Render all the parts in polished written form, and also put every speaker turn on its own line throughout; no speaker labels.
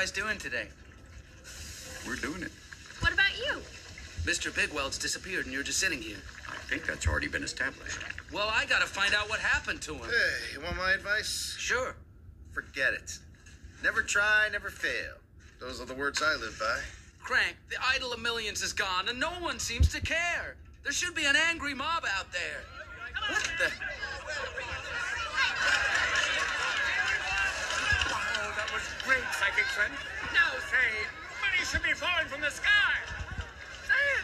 guys doing today?
We're doing it.
What about you?
Mr. Bigweld's disappeared and you're just sitting here.
I think that's already been established.
Well, I gotta find out what happened to him.
Hey, you want my advice?
Sure.
Forget it. Never try, never fail. Those are the words I live by.
Crank, the idol of millions is gone and no one seems to care. There should be an angry mob out there. What the?
Oh, that was great, Psychic Friend. Now say, money should be falling from the sky. Say it.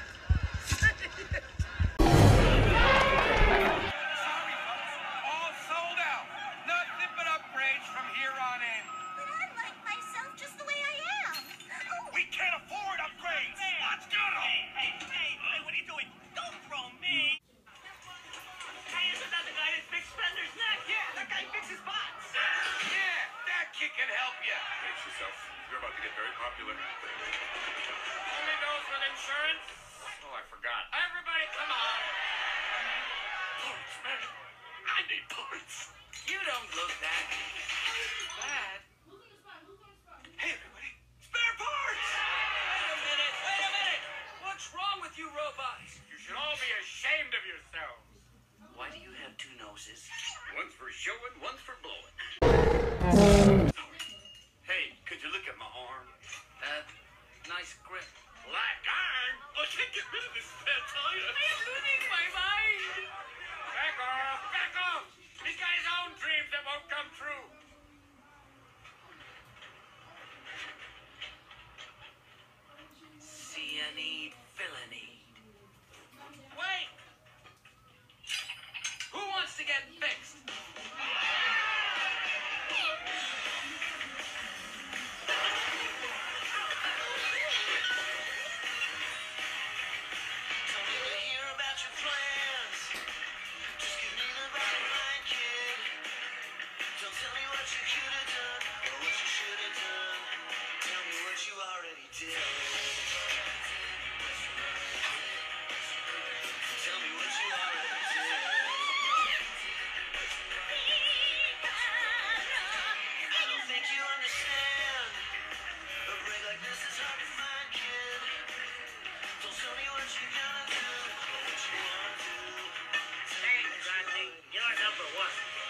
Sorry, folks. All sold out. Nothing but upgrades from here on in.
But I like myself just the way I am. Oh.
We can't afford upgrades. Let's go. Hey, what are you doing? Don't throw me. Hey, isn't that the guy that fixed Spender's neck? Yeah, that guy fixes bots. Yeah, that kid can help you.
Brace yourself. You're about to get very popular.
Only goes with insurance. Oh, I forgot. Everybody, come on.
Parts, man. I need parts.
You don't look that bad. Hey, everybody. Spare parts! Wait a minute. What's wrong with you robots? You should all be ashamed of yourselves.
Why do you have two noses?
One's for showing, one's for blowing. Hey, could you look at my arm?
Nice grip.
Black iron? I can't get rid of this fat tire.
I am losing my mind. Back off. Back off. He's got his own dreams that won't come true.
Cyanide villainy.
Wait.
Who wants to get fixed?
Hey, Rodney, you're number one.